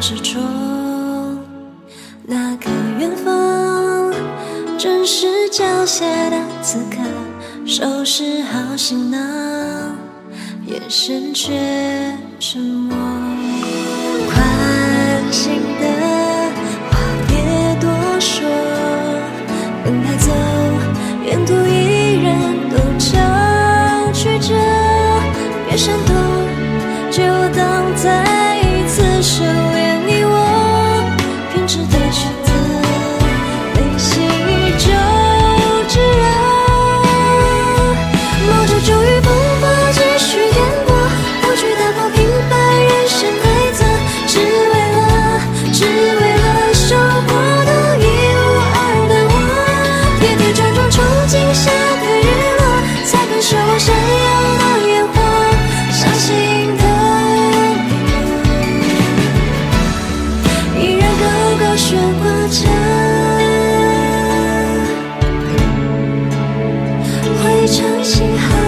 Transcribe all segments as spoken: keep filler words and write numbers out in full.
执着，那个远方正是交写的此刻，收拾好行囊，眼神却沉默。宽心的话别多说，分开走，沿途依然都唱曲折，别闪躲，就当再一次修炼你我偏执的选择，内心依旧炙热，冒着骤雨风暴继续颠簸，不去打破平凡人生规则，只为了只为了收获独一无二的我，跌跌撞撞冲进下个日落，才感受我闪耀的烟火，相信的依然高高悬挂着，回肠心寒。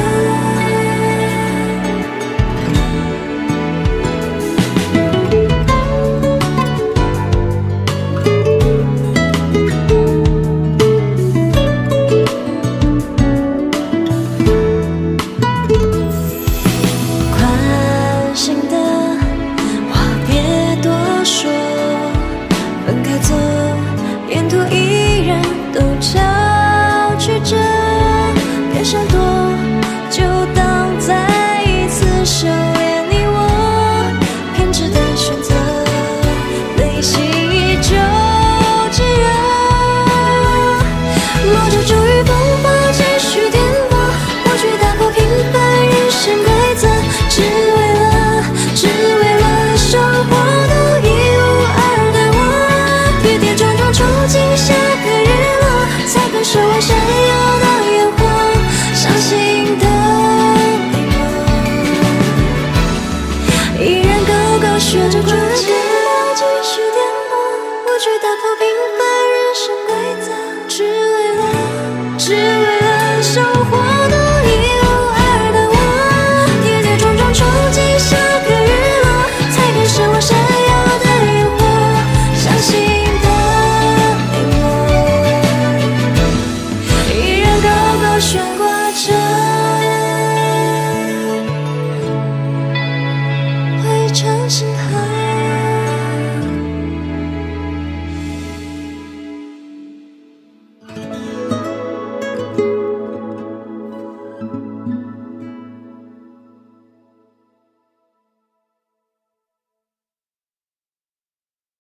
宽心的话别多说，分开走，沿途依然都交曲折，别闪躲，就当再一次修炼你我偏执的选择，内心依旧炙热，冒着骤雨风暴继续颠簸，不去打破平凡人生规则，只为了只为了收获独一无二的我，跌跌撞撞冲进下个日落，才感受我闪耀的烟火，相信的你我依然高高悬着挂着，继续颠簸，不去打破平凡人生规则，只为了只为了收获独一无二的我，跌跌撞撞冲进下个日落，才感受我闪耀的烟火，相信的你我依然高高悬挂着，回肠心寒。